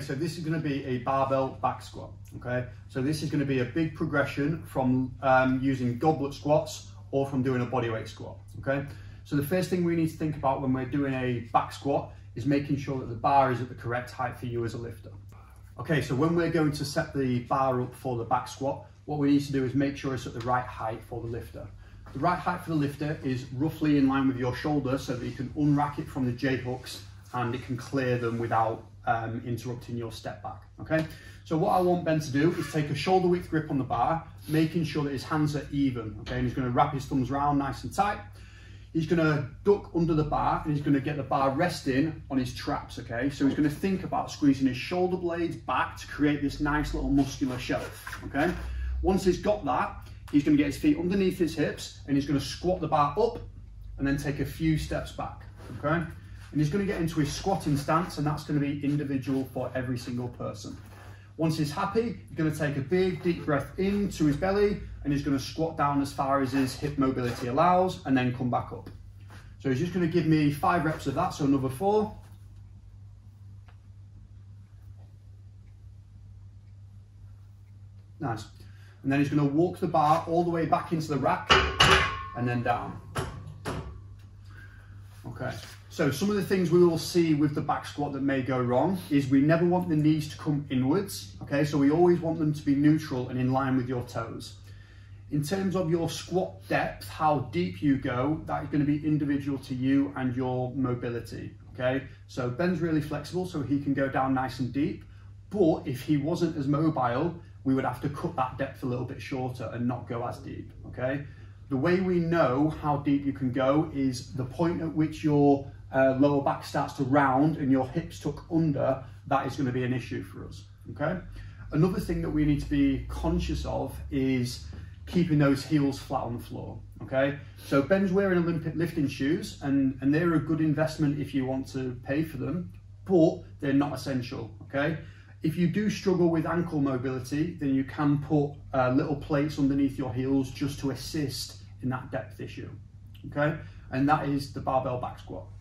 so this is going to be a barbell back squat. Okay, so this is going to be a big progression from using goblet squats or from doing a bodyweight squat. Okay, so the first thing we need to think about when we're doing a back squat is making sure that the bar is at the correct height for you as a lifter. Okay, so when we're going to set the bar up for the back squat, what we need to do is make sure it's at the right height for the lifter. The right height for the lifter is roughly in line with your shoulder so that you can unrack it from the J-hooks and it can clear them without interrupting your step back. Okay, so what I want Ben to do is take a shoulder width grip on the bar, making sure that his hands are even. Okay, and he's going to wrap his thumbs around nice and tight. He's going to duck under the bar and he's going to get the bar resting on his traps. Okay, so he's going to think about squeezing his shoulder blades back to create this nice little muscular shelf. Okay, once he's got that, he's going to get his feet underneath his hips and he's going to squat the bar up and then take a few steps back. Okay, and he's going to get into his squatting stance, and that's going to be individual for every single person. Once he's happy, he's going to take a big deep breath into his belly and he's going to squat down as far as his hip mobility allows and then come back up. So he's just going to give me 5 reps of that, so another 4. Nice. And then he's going to walk the bar all the way back into the rack and then down. Okay, so some of the things we will see with the back squat that may go wrong is we never want the knees to come inwards. Okay, so we always want them to be neutral and in line with your toes. In terms of your squat depth, how deep you go, that is going to be individual to you and your mobility. Okay, so Ben's really flexible, so he can go down nice and deep. But if he wasn't as mobile, we would have to cut that depth a little bit shorter and not go as deep. Okay, the way we know how deep you can go is the point at which your lower back starts to round and your hips tuck under. That is going to be an issue for us. Okay, another thing that we need to be conscious of is keeping those heels flat on the floor. Okay, so Ben's wearing Olympic lifting shoes and they're a good investment if you want to pay for them, but they're not essential. Okay, if you do struggle with ankle mobility, then you can put little plates underneath your heels just to assist in that depth issue. Okay, and that is the barbell back squat.